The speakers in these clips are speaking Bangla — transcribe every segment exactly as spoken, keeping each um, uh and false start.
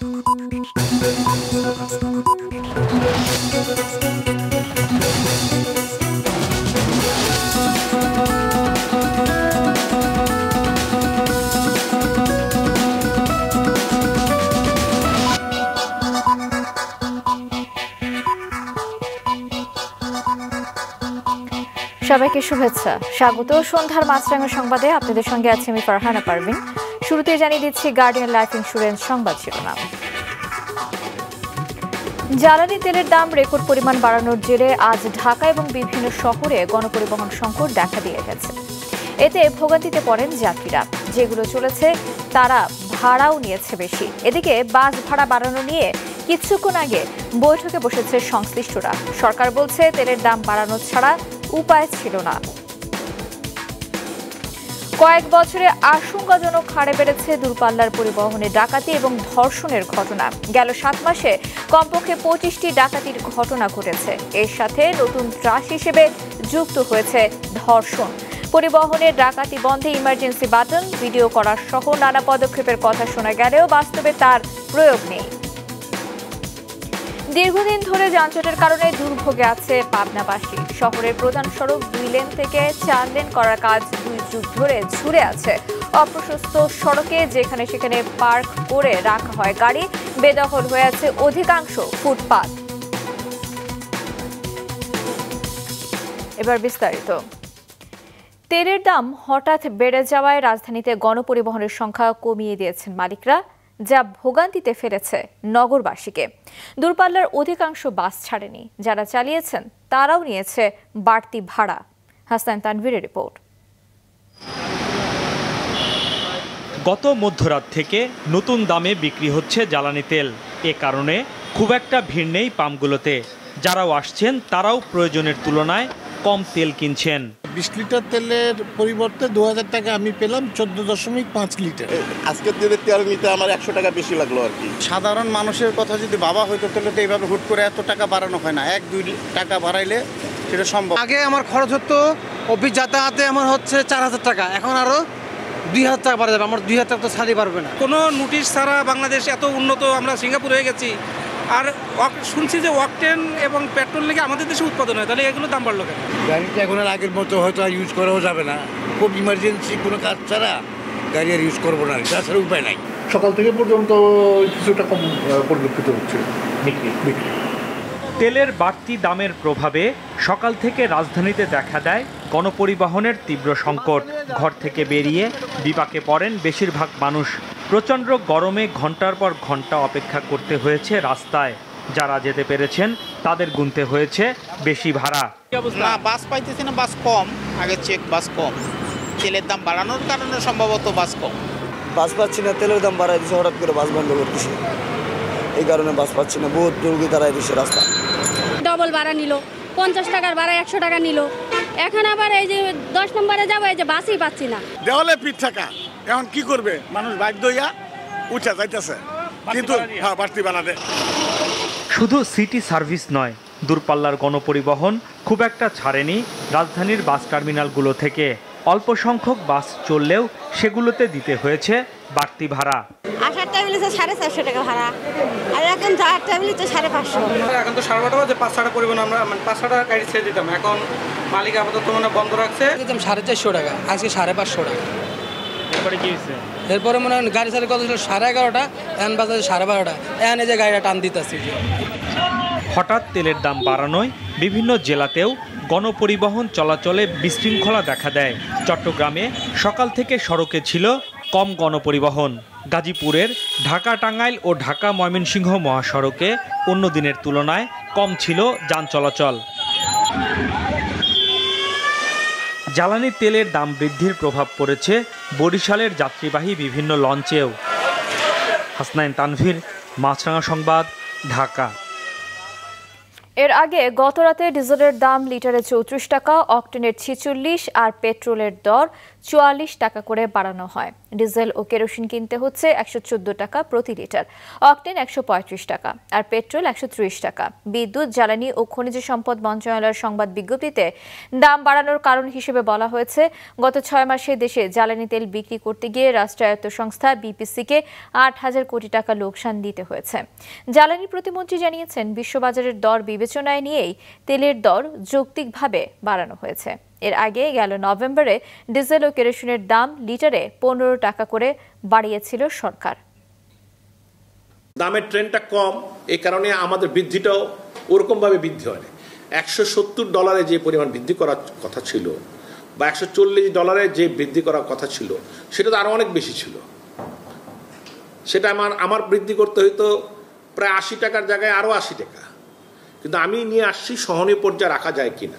সবাইকে শুভেচ্ছা, স্বাগত সন্ধ্যার মাছরাঙা সংবাদে। আপনাদের সঙ্গে আছি আমি ফারহানা পারভিন। শুরুতে জানিয়ে দিচ্ছি গার্ডিয়ান লাইফ ইন্স্যুরেন্স সংবাদ শিরোনাম। জ্বালানি তেলের দাম রেকর্ড পরিমাণ বাড়ানোর জেরে আজ ঢাকা এবং বিভিন্ন শহরে গণপরিবহন সংকট দেখা দিয়ে গেছে। এতে ভোগান্তিতে পড়েন যাত্রীরা। যেগুলো চলেছে তারা ভাড়াও নিয়েছে বেশি। এদিকে বাস ভাড়া বাড়ানো নিয়ে কিছুক্ষণ আগে বৈঠকে বসেছে সংশ্লিষ্টরা। সরকার বলছে তেলের দাম বাড়ানো ছাড়া উপায় ছিল না। কয়েক বছরে আশঙ্কাজনক হারে বেড়েছে দূরপাল্লার পরিবহনে ডাকাতি এবং ধর্ষণের ঘটনা। গেল সাত মাসে কমপক্ষে পঁচিশটি ডাকাতির ঘটনা ঘটেছে। এর সাথে নতুন ত্রাস হিসেবে যুক্ত হয়েছে ধর্ষণ। পরিবহনে ডাকাতি বন্ধে ইমার্জেন্সি বাটন, ভিডিও করার সহ নানা পদক্ষেপের কথা শোনা গেলেও বাস্তবে তার প্রয়োগ নেই। দীর্ঘদিন ধরে যানজটের কারণে দুর্ভোগে আছে পাবনাবাসী। শহরের প্রধান সড়ক দুই লেন থেকে চার লেন করার কাজ দুই যুগ ধরে ঝুলে আছে। অপ্রশস্ত সড়কে যেখানে সেখানে পার্ক করে রাখা হয় গাড়ি, বেদখল হয়ে আছে অধিকাংশ ফুটপাত। এবার বিস্তারিত। তেলের দাম হঠাৎ বেড়ে যাওয়ায় রাজধানীতে গণপরিবহনের সংখ্যা কমিয়ে দিয়েছেন মালিকরা, যা ভোগান্তিতে ফেলেছে নগরবাসীকে। দূরপাল্লার অধিকাংশ বাস ছাড়েনি, যারা চালিয়েছেন তারাও নিয়েছে বাড়তি ভাড়া। হাসান তানভীরের রিপোর্ট। গত মধ্যরাত থেকে নতুন দামে বিক্রি হচ্ছে জ্বালানি তেল। এ কারণে খুব একটা ভিড় নেই পাম্পগুলোতে। যারাও আসছেন তারাও প্রয়োজনের তুলনায় কম তেল কিনছেন। বিশ লিটার তেলের পরিবর্তে দু হাজার টাকা আমি পেলাম চোদ্দ দশমিক পাঁচ লিটার। আজকের দিনে তেল নিতে আমার একশো টাকা বেশি লাগলো আর কি। সাধারণ মানুষের কথা যদি ভাবা হয়তো তাহলে তো এইভাবে হুট করে এত টাকা বাড়ানো হয় না। এক দুই টাকা বাড়াইলে সেটা সম্ভব। আগে আমার খরচ হতো অফিস যাতায়াতে আমার হচ্ছে চার হাজার টাকা, এখন আরো দুই হাজার টাকা বাড়া যাবে। আমার দুই হাজার টাকা তো ছাড়ি পারবে না। কোনো নোটিশ ছাড়া বাংলাদেশ এত উন্নত, আমরা সিঙ্গাপুর হয়ে গেছি। আর শুনছি যে অকটেন এবং পেট্রোল লেগে আমাদের দেশে উৎপাদন হয়, তাহলে এগুলো দাম বাড়লো কেন? গাড়িটা এখন আর আগের মতো হয়তো আর ইউজ করাও যাবে না। খুব ইমার্জেন্সি কোনো কাজ ছাড়া গাড়ি আর ইউজ করবো না, তাছাড়া উপায় নাই। সকাল থেকে পর্যন্ত কিছুটা কম পরিলক্ষিত হচ্ছে বিক্রি বিক্রি তেলের বাড়তি দামের প্রভাবে সকাল থেকে রাজধানীতে দেখা দেয় গণপরিবহনের তীব্র সংকট। ঘর থেকে বেরিয়ে বিপাকে পড়েন বেশিরভাগ মানুষ। প্রচণ্ড গরমে ঘন্টার পর ঘন্টা অপেক্ষা করতে হয়েছে রাস্তায়। যারা যেতে পেরেছেন তাদের গুনতে হয়েছে বেশি ভাড়া। না, বাস পাইতেছি না, বাস কম। আগে চেক বাস কম, তেলের দাম বাড়ানোর কারণে সম্ভবত বাস কম। বাস পাচ্ছি না, তেলের দাম বাড়াই দিচ্ছে, হঠাৎ করে বাস বন্ধ করতেছে, এই কারণে বাস পাচ্ছি না। বহুত দুর্গী দাঁড়াই দিচ্ছে রাস্তা। ডবল ভাড়া নিল, পঞ্চাশ টাকার ভাড়া একশো টাকা নিল। এখন আবার এই যে দশ নম্বরে যাবো, এই যে বাসই পাচ্ছি না। দেওয়ালে পিঠ থাকা, এখন কি করবে মানুষ? বাধ্য হইয়া উঠা যাইতেছে, কিন্তু হ্যাঁ বাড়তি বানাতে। শুধু সিটি সার্ভিস নয়, দূরপাল্লার গণপরিবহন খুব একটা ছাড়েনি রাজধানীর বাস টার্মিনালগুলো থেকে। অল্প সংখ্যক বাস চললেও সেগুলোতে দিতে হয়েছে বাড়তি ভাড়া। আসার টাইম নিচ্ছে সাড়ে চারশো টাকা ভাড়া, আর এখন যাওয়ার টাইম নিচ্ছে সাড়ে পাঁচশো। এখন তো সাড়ে বারোটা বাজে, পাঁচ ছটা পরিবহন আমরা মানে পাঁচ ছটা গাড়ি ছেড়ে দিতাম, এখন মালিক আপাতত মানে বন্ধ রাখছে। দিতাম সাড়ে চারশো টাকা, আজকে সাড়ে পাঁচশো টাকা। এরপরে কি হয়েছে? এরপরে মনে হয় গাড়ি চালু কত ছিল সাড়ে এগারোটা, এখন বাজারে সাড়ে বারোটা। এখন এই যে গাড়িটা টান দিতেছি। হঠাৎ তেলের দাম বাড়ানোয় বিভিন্ন জেলাতেও গণপরিবহন চলাচলে বিশৃঙ্খলা দেখা দেয়। চট্টগ্রামে সকাল থেকে সড়কে ছিল কম গণপরিবহন। গাজীপুরের ঢাকা টাঙ্গাইল ও ঢাকা ময়মনসিংহ মহাসড়কে অন্য দিনের তুলনায় কম ছিল যান চলাচল। জ্বালানি তেলের দাম বৃদ্ধির প্রভাব পড়েছে বরিশালের যাত্রীবাহী বিভিন্ন লঞ্চেও। হাসনাইন তানভীর, মাছরাঙা সংবাদ, ঢাকা। এর আগে গতরাতে ডিজেলের দাম লিটারে চৌত্রিশ টাকা, অকটেনের ছিচল্লিশ আর পেট্রোলের দর চুয়াল্লিশ টাকা করে বাড়ানো হয়। ডিজেল ও কেরোসিন কিনতে হচ্ছে একশো চোদ্দ টাকা প্রতি লিটার, অকটেন একশো পঁয়ত্রিশ টাকা আর পেট্রোল একশো ত্রিশ টাকা। বিদ্যুৎ, জ্বালানি ও খনিজ সম্পদ মন্ত্রণালয়ের সংবাদ বিজ্ঞপ্তিতে দাম বাড়ানোর কারণ হিসেবে বলা হয়েছে, গত ছয় মাসে দেশে জ্বালানি তেল বিক্রি করতে গিয়ে রাষ্ট্রায়ত্ত সংস্থা বিপিসিকে আট হাজার কোটি টাকা লোকসান দিতে হয়েছে। জ্বালানি প্রতিমন্ত্রী জানিয়েছেন, বিশ্ববাজারের দর বিবেচনায় নিয়েই তেলের দর যৌক্তিকভাবে বাড়ানো হয়েছে। এর আগে গেল নভেম্বরে ডিজেল ও কেরোসিনের দাম লিটারে পনেরো টাকা করে বাড়িয়েছিল সরকার। দামের ট্রেন্ডটা কম, এই কারণে আমাদের বৃদ্ধিটাও ওরকমভাবে বৃদ্ধি হয়নি। একশো সত্তর ডলারে যে পরিমাণ বৃদ্ধি করার কথা ছিল বা একশো চল্লিশ ডলারে যে বৃদ্ধি করার কথা ছিল সেটা তো আরও অনেক বেশি ছিল। সেটা আমার আমার বৃদ্ধি করতে হইতো প্রায় আশি টাকার জায়গায় আরও আশি টাকা, কিন্তু আমি নিয়ে আসছি সহনীয় পর্যায়ে রাখা যায় কিনা।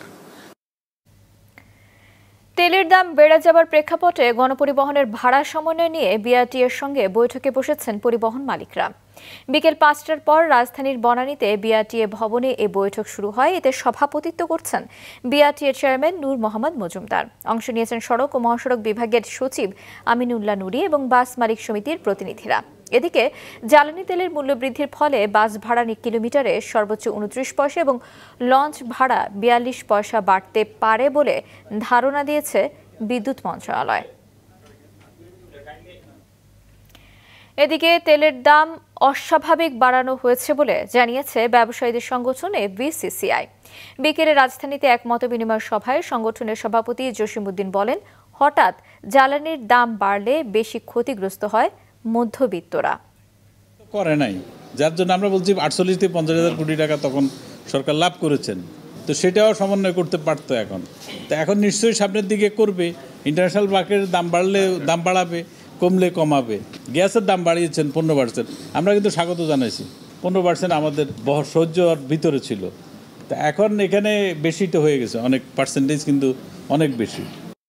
তেলের দাম বেড়ে যাবার প্রেক্ষাপটে গণপরিবহনের ভাড়া সমন্বয় নিয়ে বিআরটি এর সঙ্গে বৈঠকে বসেছেন পরিবহন মালিকরা। বিকেল পাঁচটার পর রাজধানীর বনানীতে বিআরটি এ ভবনে এ বৈঠক শুরু হয়। এতে সভাপতিত্ব করছেন বিআরটি এর চেয়ারম্যান নূর মোহাম্মদ মজুমদার। অংশ নিয়েছেন সড়ক ও মহাসড়ক বিভাগের সচিব আমিনুল্লাহ নুরি এবং বাস মালিক সমিতির প্রতিনিধিরা। এদিকে জ্বালানি তেলের মূল্য বৃদ্ধির ফলে বাস ভাড়া কিলোমিটারে সর্বোচ্চ উনত্রিশ পয়সা এবং লঞ্চ ভাড়া বিয়াল্লিশ পয়সা বাড়তে পারে বলে ধারণা দিয়েছে বিদ্যুৎ মন্ত্রণালয়। এদিকে তেলের দাম অস্বাভাবিক বাড়ানো হয়েছে বলে জানিয়েছে ব্যবসায়ীদের সংগঠন এফবিসিসিআই। বিকেলে রাজধানীতে এক মতবিনিময় সভায় সংগঠনের সভাপতি জসিমউদ্দিন বলেন, হঠাৎ জ্বালানির দাম বাড়লে বেশি ক্ষতিগ্রস্ত হয় মধ্যবিত্তরা। করে নাই, যার জন্য আমরা বলছি আটচল্লিশ থেকে পঞ্চাশ হাজার কোটি টাকা তখন সরকার লাভ করেছেন, তো সেটাও সমন্বয় করতে পারতো। এখন তো এখন নিশ্চয়ই সামনের দিকে করবে। ইন্টারন্যাশনাল মার্কেটের দাম বাড়লে দাম বাড়াবে, কমলে কমাবে। গ্যাসের দাম বাড়িয়েছেন পনেরো পার্সেন্ট, আমরা কিন্তু স্বাগত জানাইছি। পনেরো পার্সেন্ট আমাদের বহ সহ্যর ভিতরে ছিল, তা এখন এখানে বেশি তো হয়ে গেছে, অনেক পার্সেন্টেজ কিন্তু অনেক বেশি।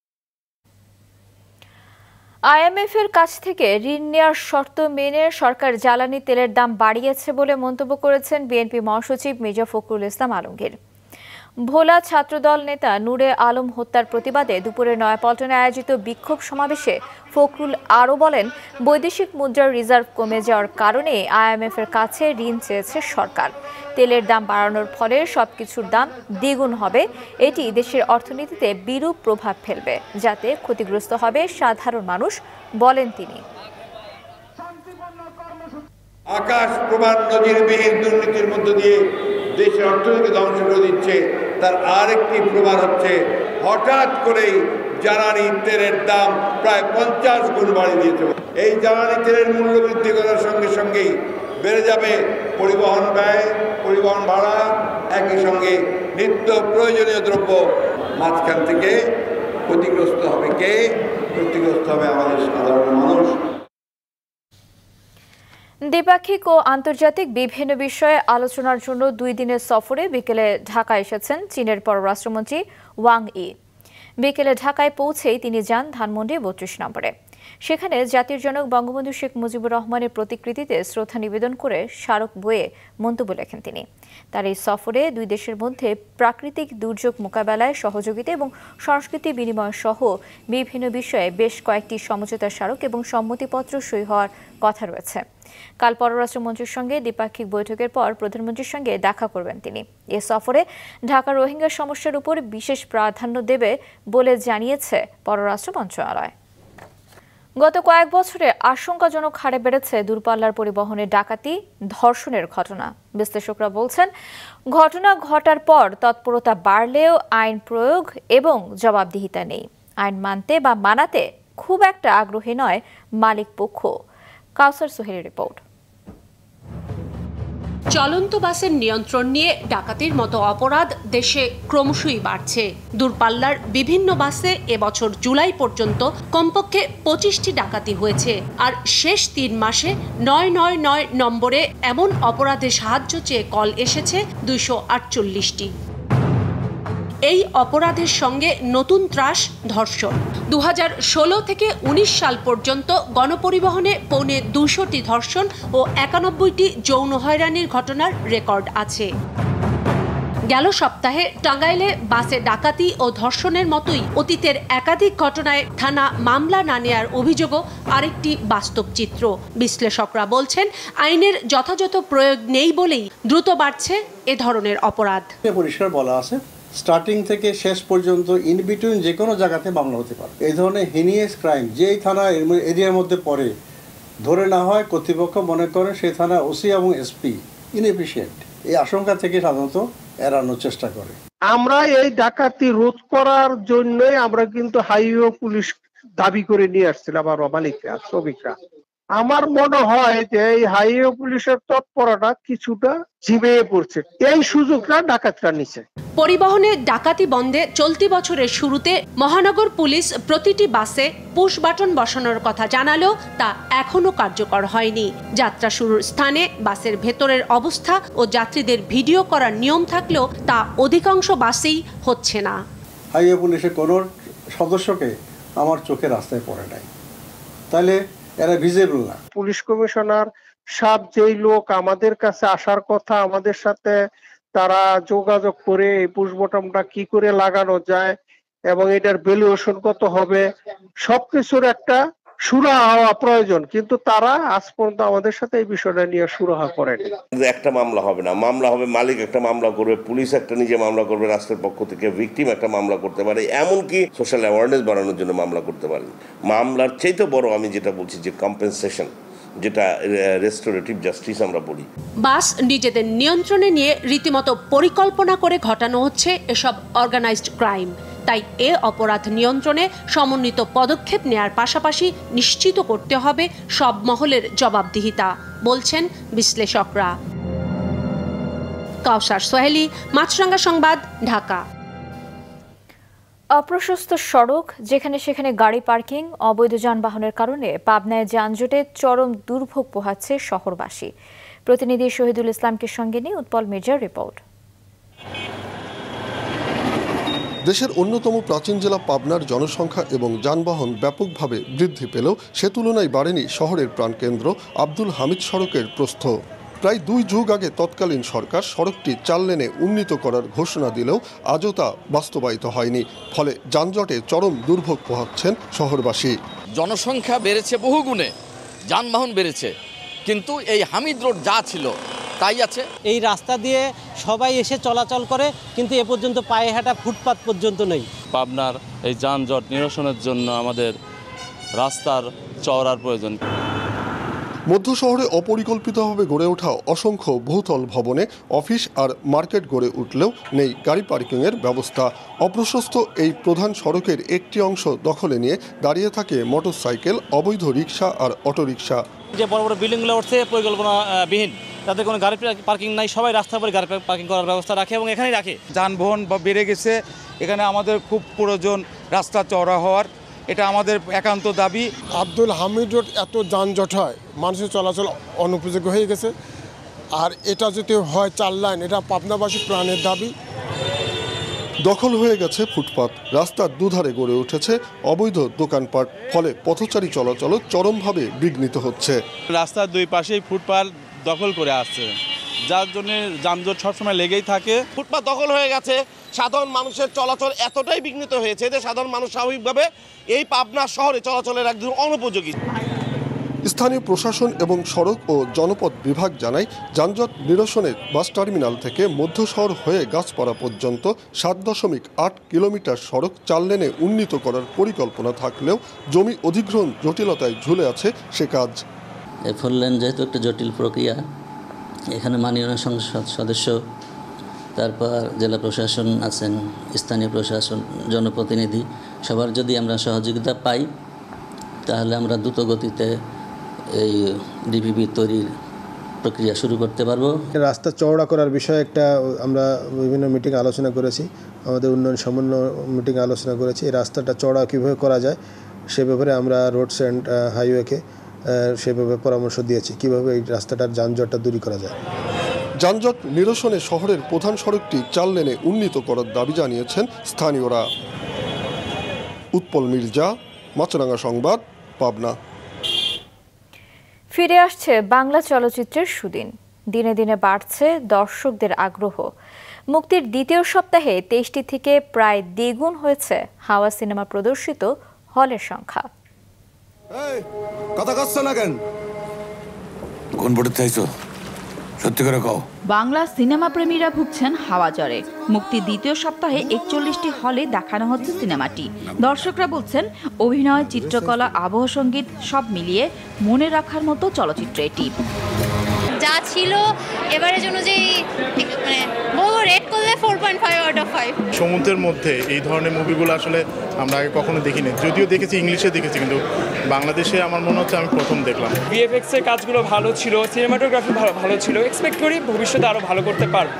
আইএমএফ এর কাছ থেকে ঋণ নেওয়ার শর্ত মেনে সরকার জ্বালানি তেলের দাম বাড়িয়েছে বলে মন্তব্য করেছেন বিএনপি মহাসচিব মির্জা ফখরুল ইসলাম আলমগীর। ভোলা ছাত্রদল নেতা নূরে আলম হত্যার প্রতিবাদে দুপুরে নয়াপল্টনে আয়োজিত বিক্ষোভ সমাবেশে ফখরুল আরও বলেন, বৈদেশিক মুদ্রার রিজার্ভ কমে যাওয়ার কারণে আইএমএফ এর কাছে ঋণ চেয়েছে সরকার। তেলের দাম বাড়ানোর ফলে সবকিছুর দাম দ্বিগুণ হবে, এটি দেশের অর্থনীতিতে বিরূপ প্রভাব ফেলবে, যাতে ক্ষতিগ্রস্ত হবে সাধারণ মানুষ, বলেন তিনি। আকাশ প্রমাণ নজিরবিহীন দুর্নীতির মধ্য দিয়ে দেশের অর্থনীতি ধ্বংস করে দিচ্ছে, তার আরেকটি প্রমাণ হচ্ছে হঠাৎ করেই জ্বালানি তেলের দাম প্রায় পঞ্চাশ গুণ বাড়িয়ে দিয়েছে। এই জ্বালানি তেলের মূল্য বৃদ্ধি করার সঙ্গে সঙ্গেই বেড়ে যাবে পরিবহন ব্যয়, পরিবহন ভাড়া, একই সঙ্গে নিত্য প্রয়োজনীয় দ্রব্য। মাঝখান থেকে ক্ষতিগ্রস্ত হবে কে? ক্ষতিগ্রস্ত হবে আমাদের সাধারণ মানুষ। দ্বিপাক্ষিক ও আন্তর্জাতিক বিভিন্ন বিষয়ে আলোচনার জন্য দুই দিনের সফরে বিকেলে ঢাকা এসেছেন চীনের পররাষ্ট্রমন্ত্রী ওয়াং ই। বিকেলে ঢাকায় পৌঁছেই তিনি যান ধানমন্ডি বত্রিশ নম্বরে। সেখানে জাতির জনক বঙ্গবন্ধু শেখ মুজিবুর রহমানের প্রতিকৃতিতে শ্রদ্ধা নিবেদন করে স্মারক বইয়ে মন্তব্য লেখেন তিনি। তার এই সফরে দুই দেশের মধ্যে প্রাকৃতিক দুর্যোগ মোকাবেলায় সহযোগিতা এবং সংস্কৃতি বিনিময় সহ বিভিন্ন বিষয়ে বেশ কয়েকটি সমঝোতা স্মারক এবং সম্মতিপত্র সই হওয়ার কথা রয়েছে। কাল পররাষ্ট্রমন্ত্রীর সঙ্গে দ্বিপাক্ষিক বৈঠকের পর প্রধানমন্ত্রীর সঙ্গে দেখা করবেন তিনি। এ সফরে ঢাকা রোহিঙ্গা সমস্যার উপর বিশেষ প্রাধান্য দেবে বলে জানিয়েছে পররাষ্ট্র মন্ত্রণালয়। গত কয়েক বছরে আশঙ্কাজনক হারে বেড়েছে দূরপাল্লার পরিবহনে ডাকাতি, ধর্ষণের ঘটনা। বিশ্লেষকরা বলছেন, ঘটনা ঘটার পর তৎপরতা বাড়লেও আইন প্রয়োগ এবং জবাবদিহিতা নেই। আইন মানতে বা মানাতে খুব একটা আগ্রহী নয় মালিক পক্ষ। কাউসার সোহেলের রিপোর্ট। চলন্ত বাসের নিয়ন্ত্রণ নিয়ে ডাকাতির মতো অপরাধ দেশে ক্রমশই বাড়ছে। দূরপাল্লার বিভিন্ন বাসে এবছর জুলাই পর্যন্ত কমপক্ষে পঁচিশটি ডাকাতি হয়েছে, আর শেষ তিন মাসে নয় নয় নয় নম্বরে এমন অপরাধে সাহায্য চেয়ে কল এসেছে দুইশো আটচল্লিশটি। এই অপরাধের সঙ্গে নতুন ত্রাস ধর্ষণ। দু হাজার ষোলো থেকে উনিশ সাল পর্যন্ত গণপরিবহনে পৌনে দুশোটি ধর্ষণ ও একানব্বইটি যৌন হয়রানির ঘটনার রেকর্ড আছে। গেল সপ্তাহে টাঙ্গাইলে বাসে ডাকাতি ও ধর্ষণের মতোই অতীতের একাধিক ঘটনায় থানা মামলা না নেয়ার অভিযোগও আরেকটি বাস্তব চিত্র। বিশ্লেষকরা বলছেন, আইনের যথাযথ প্রয়োগ নেই বলেই দ্রুত বাড়ছে এ ধরনের অপরাধ। পরিষ্কার বলা আছে, স্টার্টিং থেকে শেষ পর্যন্ত ইন বিটুইন যে কোনো জায়গাতে মামলা হতে পারে। এই ধরনের হিনিয়াস ক্রাইম যেই থানা এরিয়ার মধ্যে পড়ে ধরে না হয়, কর্তৃপক্ষ মনে করে সেই থানা ওসি এবং এসপি ইনএফিশিয়েন্ট, এই আশঙ্কা থেকে সাধারণত এড়ানোর চেষ্টা করে। আমরা এই ডাকাতি রোধ করার জন্যই আমরা কিন্তু হাইওয়ে পুলিশ দাবি করে নিয়ে আসছিলাম আর মালিকরা শ্রমিকরা। আমার মনে হয় যে এই হাইওয়ে পুলিশের তৎপরতা কিছুটা ঝিমিয়ে পড়ছে, এই সুযোগটা ডাকাতরা নিচ্ছে। পরিবহনে ডাকাতি বন্ধে চলতি বছরের শুরুতে মহানগর পুলিশ প্রতিটি বাসে পুশ বাটন বসানোর কথা জানালেও তা এখনো কার্যকর হয়নি। যাত্রা শুরুর স্থানে বাসের ভেতরের অবস্থা ও যাত্রীদের ভিডিও করার নিয়ম থাকলেও তা অধিকাংশ বাসেই হচ্ছে না। হাইওয়ে পুলিশের কোনো সদস্যকে আমার চোখে রাস্তায় পড়ে নাই, তাহলে এরা ভিজিবল না। পুলিশ কমিশনার সব যেই লোক আমাদের কাছে আসার কথা, আমাদের সাথে তারা যোগাযোগ করে এই পুশ বটনটা কি করে লাগানো যায় এবং এটার ভ্যালুয়েশন কত হবে, সবকিছুর একটা সুরাহা হওয়া প্রয়োজন, কিন্তু তারা আজ পর্যন্ত আমাদের সাথে এই বিষয়টা নিয়ে সুরাহা করেনি। একটা মামলা হবে না, মামলা হবে মালিক একটা মামলা করবে, পুলিশ একটা নিজে মামলা করবে, রাষ্ট্রের পক্ষ থেকে ভিকটিম একটা মামলা করতে পারে, এমনকি সোশ্যাল অ্যাওয়ারনেস বাড়ানোর জন্য মামলা করতে পারেন। মামলার চাইতে বড় আমি যেটা বলছি যে কম্পেনসেশন, যেটা রেস্টোরেটিভ জাস্টিস আমরা বলি। বাস নিজেদের নিয়ন্ত্রণে নিয়ে রীতিমতো পরিকল্পনা করে ঘটানো হচ্ছে এসব অর্গানাইজড ক্রাইম। তাই এ অপরাধ নিয়ন্ত্রণে সমন্বিত পদক্ষেপ নেয়ার পাশাপাশি নিশ্চিত করতে হবে সব মহলের জবাবদিহিতা, বলছেন বিশ্লেষকরা। কাউসার সোহেলি, মাছরাঙ্গা সংবাদ, ঢাকা। অপ্রশস্ত সড়ক, যেখানে সেখানে গাড়ি পার্কিং, অবৈধ যানবাহনের কারণে পাবনায় যানজটে চরম দুর্ভোগ পোহাচ্ছে শহরবাসী। প্রতিনিধি শহীদুল ইসলামকে সঙ্গে নিয়ে উৎপল মির্জার রিপোর্ট। দেশের অন্যতম প্রাচীন জেলা পাবনার জনসংখ্যা এবং যানবাহন ব্যাপকভাবে বৃদ্ধি পেলেও সে তুলনায় বাড়েনি শহরের প্রাণকেন্দ্র আব্দুল হামিদ সড়কের প্রস্থ। প্রায় দুই যুগ আগে তৎকালীন সরকার সড়কটি চার লেনে উন্নীত করার ঘোষণা দিলেও আজও তা বাস্তবায়িত হয়নি, ফলে যানজটে চরম দুর্ভোগ পোহাচ্ছেন শহরবাসী। জনসংখ্যা বেড়েছে বহুগুণে, যানবাহন বেড়েছে, কিন্তু এই হামিদ রোড যা ছিল তাই আছে। এই রাস্তা দিয়ে সবাই এসে চলাচল করে, কিন্তু এ পর্যন্ত পায়ে হাঁটা ফুটপাত পর্যন্ত নেই। পাবনার এই যানজট নিরসনের জন্য আমাদের রাস্তার চওড়ার প্রয়োজন। মধ্য শহরে অপরিকল্পিতভাবে গড়ে ওঠা অসংখ্য বহুতল ভবনে অফিস আর মার্কেট গড়ে উঠলেও নেই গাড়ি পার্কিংয়ের ব্যবস্থা। অপ্রশস্ত এই প্রধান সড়কের একটি অংশ দখলে নিয়ে দাঁড়িয়ে থাকে মোটরসাইকেল, অবৈধ রিক্সা আর অটোরিকশা। যে বড় বড় বিল্ডিংগুলো উঠছে পরিকল্পনাবিহীন, তাদের কোনো গাড়ি পার্কিং নাই, সবাই রাস্তার উপরে গাড়ি পার্কিং করার ব্যবস্থা রাখে এবং এখানেই রাখে। যানবাহন বেড়ে গেছে, এখানে আমাদের খুব প্রয়োজন রাস্তা চওড়া হওয়ার, এটা আমাদের একান্ত দাবি। আব্দুল হামিদ রোড এত যানজট হয়, মানুষের চলাচল অনুপযোগী হয়ে গেছে, আর এটা যদি হয় চার লাইন, এটা পাবনাবাসী প্রাণের দাবি। দখল হয়ে গেছে ফুটপাত, রাস্তার দুধারে গড়ে উঠেছে অবৈধ দোকানপাট, ফলে পথচারী চলাচল চরমভাবে বিঘ্নিত হচ্ছে। রাস্তার দুই পাশেই ফুটপাত দখল করে আসছে, যার জন্য যানজট সবসময় লেগেই থাকে। ফুটপাত দখল হয়ে গেছে, সাধারণ মানুষের চলাচল এতটাই বিঘ্নিত হয়েছে যে সাধারণ মানুষ স্বাভাবিকভাবে এই পাবনা শহরে চলাচলের একদম অনুপযোগী। স্থানীয় প্রশাসন এবং সড়ক ও জনপথ বিভাগ জানায়, যানজট নিরসনে বাস টার্মিনাল থেকে মধ্য শহর হয়ে গাছপাড়া পর্যন্ত সাত দশমিক আট কিলোমিটার সড়ক চার লেনে উন্নীত করার পরিকল্পনা থাকলেও জমি অধিগ্রহণ জটিলতায় ঝুলে আছে সে কাজ। এই ফোর লেন যেহেতু একটা জটিল প্রক্রিয়া, এখানে মাননীয় সংসদ সদস্য, তারপর জেলা প্রশাসন আছেন, স্থানীয় প্রশাসন, জনপ্রতিনিধি, সবার যদি আমরা সহযোগিতা পাই তাহলে আমরা দ্রুত গতিতে এই ডিপিপি তৈরির প্রক্রিয়া শুরু করতে পারবো। রাস্তা চওড়া করার বিষয়ে একটা আমরা বিভিন্ন মিটিং আলোচনা করেছি, আমাদের উন্নয়ন সমন্বয় মিটিং আলোচনা করেছি। এই রাস্তাটা চওড়া কীভাবে করা যায় সে ব্যাপারে আমরা রোডস অ্যান্ড হাইওয়েকে সেভাবে পরামর্শ দিয়েছি, কীভাবে এই রাস্তাটার যানজটটা দূর করা যায়। যানজট নিরসনে শহরের প্রধান সড়কটি চার লেনে উন্নীত করার দাবি জানিয়েছেন স্থানীয়রা। উৎপল মির্জা, মাছরাঙ্গা সংবাদ, পাবনা। ফিরে আসছে বাংলা চলচ্চিত্রের সুদিন। দিনে দিনে বাড়ছে দর্শকদের আগ্রহ। মুক্তির দ্বিতীয় সপ্তাহে তেইশটি থেকে প্রায় দ্বিগুণ হয়েছে হাওয়া সিনেমা প্রদর্শিত হলের সংখ্যা। কথা কচ্ছ না কেন? কোন বোর্ডে চাইছো? সত্যি করে কও। বাংলা সিনেমা প্রেমীরা ভুগছেন হাওয়া জ্বরে। মুক্তির দ্বিতীয় সপ্তাহে একচল্লিশটি হলে দেখানো হচ্ছে সিনেমাটি। দর্শকরা বলছেন অভিনয়, চিত্রকলা, আবহ সঙ্গীত সব মিলিয়ে মনে রাখার মতো চলচ্চিত্র এটি। যা ছিল এবারের জন্য যে মানে বহু রেট করলে four point five out of five. সমুদ্রের মধ্যে এই ধরনের মুভিগুলো আসলে আমরা আগে কখনো দেখিনি, যদিও দেখেছি ইংলিশে দেখেছি, কিন্তু বাংলাদেশে আমার মনে হচ্ছে আমি প্রথম দেখলাম। ভিএফএক্স এর কাজগুলো ভালো ছিল, সিনেমাটোগ্রাফি ভালো ভালো ছিল। এক্সপেক্ট করি ভবিষ্যতে আরো ভালো করতে পারব।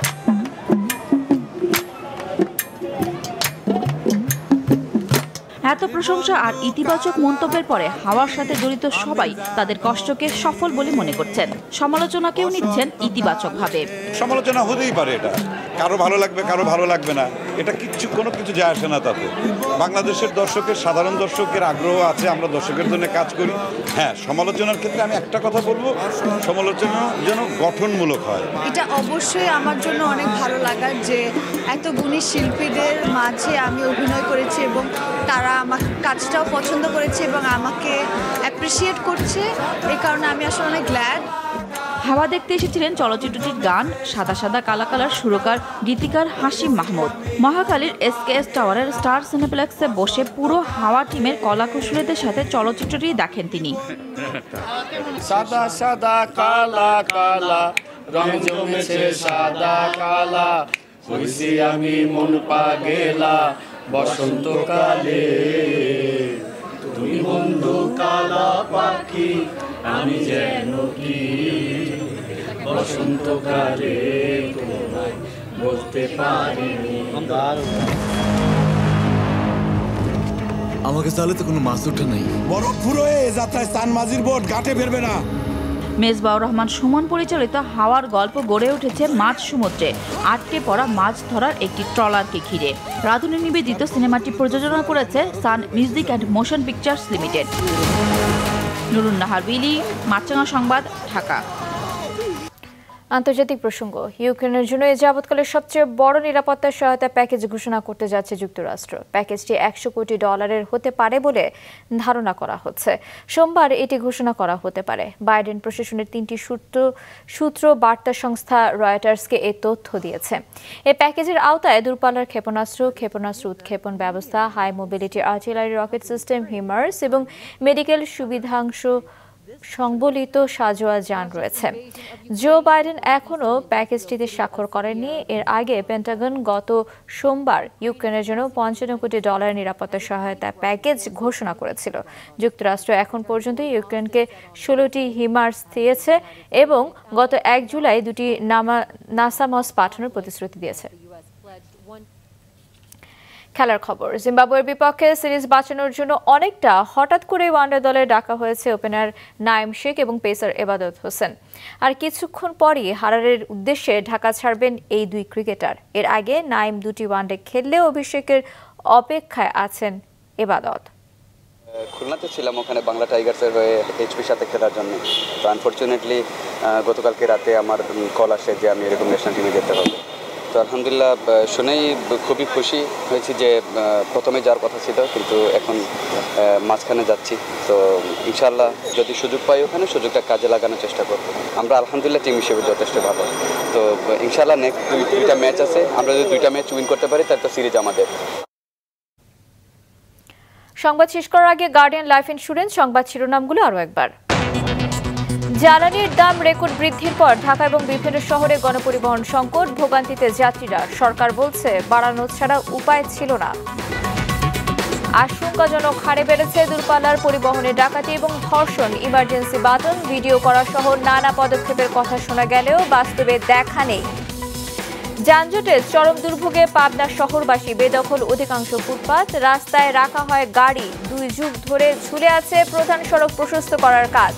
এত প্রশংসা আর ইতিবাচক মন্তব্যের পরে হাওয়ার সাথে জড়িত সবাই তাদের কষ্টকে সফল বলে মনে করছেন। সমালোচনাকেও নিচ্ছেন ইতিবাচকভাবে। সমালোচনা হতেই পারে, এটা কারো ভালো লাগবে কারো ভালো লাগবে না, এটা কিচ্ছু কোনো কিছু যায় আসে না তাতে। বাংলাদেশের দর্শকের, সাধারণ দর্শকের আগ্রহ আছে, আমরা দর্শকের জন্য কাজ করি। হ্যাঁ, সমালোচনার ক্ষেত্রে আমি একটা কথা বলবো, সমালোচনা যেন গঠনমূলক হয়। এটা অবশ্যই আমার জন্য অনেক ভালো লাগার যে এত গুণী শিল্পীদের মাঝে আমি অভিনয় করেছি এবং তারা আমার কাজটাও পছন্দ করেছে এবং আমাকে অ্যাপ্রিসিয়েট করছে। এই কারণে আমি আসলে অনেক গ্ল্যাড। হাওয়া দেখতে এসেছিলেন চলচ্চিত্রটির গান, সাদা সাদা কালা কালার সুরকার, গীতিকার হাশিম মাহমুদ। মহাখালীর এসকেএস টাওয়ারের স্টার সিনেপ্লেক্সে বসে পুরো হাওয়া টিমের কলাকুশলীদের সাথে চলচ্চিত্রটি দেখেন তিনি। সাদা সাদা কালা কালা রং জমেছে সাদা কালা, হইছি আমি মন পাগেলা বসন্তকালে, তুমি বন্ধু কালা পাখি আমি যেন কি বসন্তকালে তোমায় বলতে পারিনি। আমাকে তাহলে তো কোনো মাছ ওঠা নেই। বড় পুরো যাত্রায় স্থান মাঝির বোট ঘাটে ফেরবে না। মেজবাউর রহমান সুমন পরিচালিত হাওয়ার গল্প গড়ে উঠেছে মাঝ সমুদ্রে আটকে পড়া মাছ ধরার একটি ট্রলারকে ঘিরে। রাধুনী নিবেদিত সিনেমাটি প্রযোজনা করেছে sun music and motion pictures limited. Nurun Nahar Bili, Maasranga সংবাদ, ঢাকা। আন্তর্জাতিক প্রসঙ্গ। ইউক্রেনের জন্য এ যাবৎকালের সবচেয়ে বড় নিরাপত্তা সহায়তা প্যাকেজ ঘোষণা করতে যাচ্ছে যুক্তরাষ্ট্র। প্যাকেজটি একশো কোটি ডলারের হতে পারে বলে ধারণা করা হচ্ছে। সোমবার এটি ঘোষণা করা হতে পারে। বাইডেন প্রশাসনের তিনটি সূত্র সূত্র বার্তা সংস্থা রয়টার্সকে এই তথ্য দিয়েছে। এ প্যাকেজের আওতায় দূরপাল্লার ক্ষেপণাস্ত্র, ক্ষেপণাস্ত্র উৎক্ষেপণ ব্যবস্থা, high mobility artillery rocket system, HIMARS এবং মেডিকেল সুবিধাংশ সংবলিত সাজোয়া যান রয়েছে। জো বাইডেন এখনও প্যাকেজটিতে স্বাক্ষর করেননি। এর আগে পেন্টাগন গত সোমবার ইউক্রেনের জন্য পঞ্চান্ন কোটি ডলারের নিরাপত্তা সহায়তা প্যাকেজ ঘোষণা করেছিল। যুক্তরাষ্ট্র এখন পর্যন্ত ইউক্রেনকে ষোলোটি হিমার্স দিয়েছে এবং গত এক জুলাই দুটি নাসামস পাঠানোর প্রতিশ্রুতি দিয়েছে। খেলার খবর। জিম্বাবুয়ের বিপক্ষে সিরিজ বাঁচানোর জন্য অনেকটা হঠাৎ করে ওয়ানডে দলে ডাকা হয়েছে ওপেনার নাইম শেখ এবং পেসার এবাদত হোসেন। আর কিছুক্ষণ পরই হারারের উদ্দেশ্যে ঢাকা ছাড়বেন এই দুই ক্রিকেটার। এর আগে নাইম দুটি ওয়ানডে খেললেও অভিষেকের অপেক্ষায় আছেন এবাদত। খুলনাতে ছিলাম, ওখানে বাংলা টাইগার্সের হয়ে এইচপির সাথে খেলার জন্য। তো আনফর্চুনেটলি গতকালকে রাতে আমার কল আসে যে আমি এরকম ন্যাশনাল টিমে যেতে হবে। তো আলহামদুলিল্লাহ শুনেই খুবই খুশি হয়েছি যে প্রথমে যাওয়ার কথা ছিল, কিন্তু এখন মাঝখানে যাচ্ছি। তো ইনশাআল্লাহ যদি সুযোগ পাই ওখানে সুযোগটা কাজে লাগানোর চেষ্টা করব। আমরা আলহামদুলিল্লাহ টিম হিসেবে যথেষ্ট ভালো। তো ইনশাআল্লাহ নেক্সট দুইটা ম্যাচ আছে, আমরা যদি দুইটা ম্যাচ উইন করতে পারি তাহলে তো সিরিজ আমাদের। সংবাদ শেষ করার আগে গার্ডিয়ান লাইফ ইন্স্যুরেন্স সংবাদ শিরোনামগুলো আরও একবার। জ্বালানির দাম রেকর্ড বৃদ্ধির পর ঢাকা এবং বিভিন্ন শহরে গণপরিবহন সংকট, ভোগান্তিতে যাত্রীরা। সরকার বলছে বাড়ানো ছাড়া উপায় ছিল না। আশঙ্কাজনক হারে বেড়েছে দূরপাল্লার পরিবহনে ডাকাতি এবং ধর্ষণ। ইমার্জেন্সি বাটন, ভিডিও করা সহ নানা পদক্ষেপের কথা শোনা গেলেও বাস্তবে দেখা নেই। যানজটে চরম দুর্ভোগে পাবনা শহরবাসী। বেদখল অধিকাংশ ফুটপাত, রাস্তায় রাখা হয় গাড়ি। দুই যুগ ধরে ঝুলে আছে প্রধান সড়ক প্রশস্ত করার কাজ।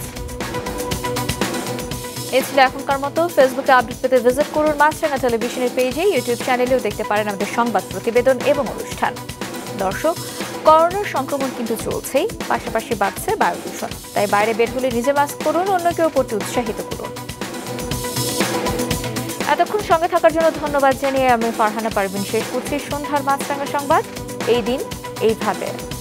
এই ছিল এখনকার মতো। ফেসবুকে আপডেট পেতে ভিজিট করুন মাছরাঙা টেলিভিশনের পেজে। ইউটিউব চ্যানেলেও দেখতে পারেন আমাদের সংবাদ প্রতিবেদন এবং অনুষ্ঠান। দর্শক, করোনার সংক্রমণ কিন্তু চলছেই, পাশাপাশি বাড়ছে বায়ু দূষণ। তাই বাইরে বের হলে নিজে মাস্ক পরুন, অন্যকেও পড়তে উৎসাহিত করুন। এতক্ষণ সঙ্গে থাকার জন্য ধন্যবাদ জানিয়ে আমি ফারহানা পারভিন শেষ করছি সন্ধ্যার মাছরাঙা সংবাদ। এই দিন এইভাবে।